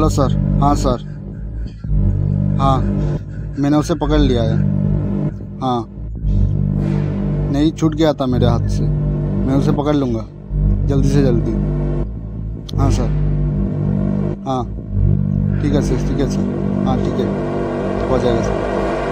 Hello sir. हाँ sir, हाँ मैंने उसे पकड़ लिया है। हाँ नहीं, छूट गया था मेरे हाथ से। मैं उसे पकड़ लूँगा जल्दी से जल्दी। हाँ सर, हाँ ठीक है सर, ठीक है सर, हाँ ठीक है, हो जाएगा सर।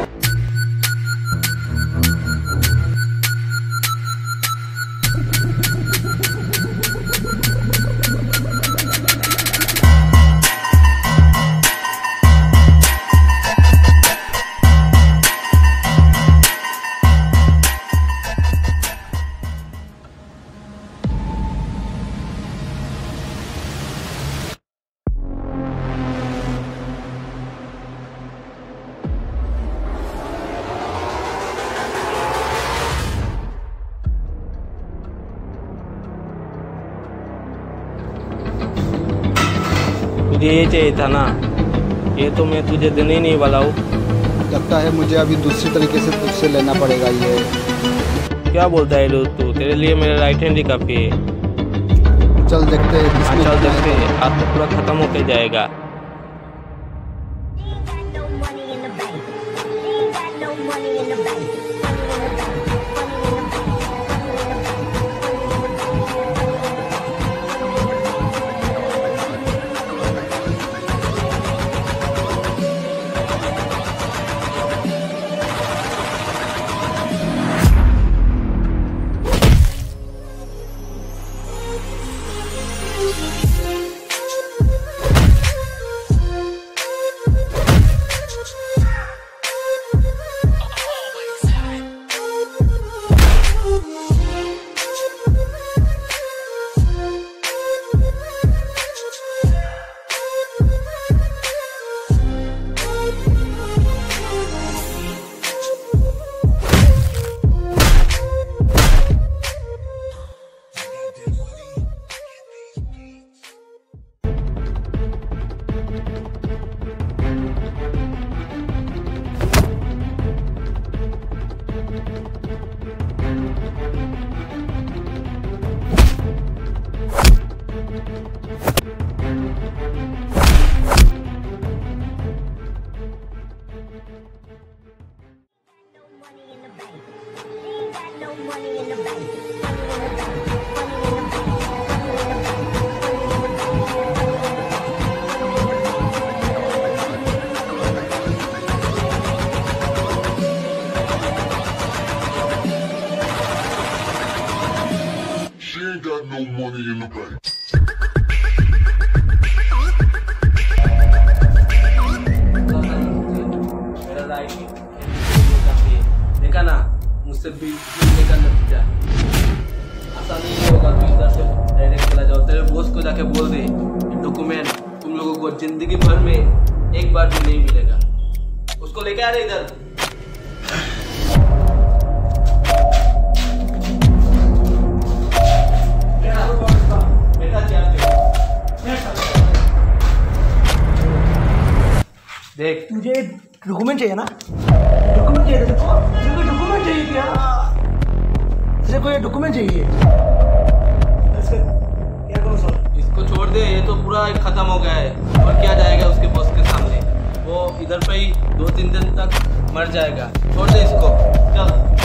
तुझे ये चाहिए था ना, ये तो मैं तुझे देने ही नहीं वाला हूँ। लगता है मुझे अभी दूसरी तरीके से तुझसे लेना पड़ेगा ये। क्या बोलता है दोस्त तू? तेरे लिए मेरा राइट हैंड ही काफी है। चल देखते हैं। हाँ चल देखते हैं, आज तो पूरा खत्म होके जाएगा। She ain't got no money in the bank. देखा ना, मुझसे मिलने का नतीजा आसान नहीं होगा। तू इधर से डायरेक्ट चला जाओ, तेरे बॉस को जाके बोल दे डॉक्यूमेंट तुम लोगों को जिंदगी भर में एक बार भी नहीं मिलेगा। उसको लेके आ रहे इधर। देख, तुझे डॉक्यूमेंट चाहिए ना? डॉक्यूमेंट चाहिए तेरे को? तेरे को डॉक्यूमेंट चाहिए क्या? तेरे को ये डॉक्यूमेंट चाहिए? क्या करो सर? इसको छोड़ दे, ये तो पूरा खत्म हो गया है। और क्या जाएगा उसके बॉस के सामने? वो इधर पे ही 2-3 दिन तक मर जाएगा। छोड़ दे इसको, चल।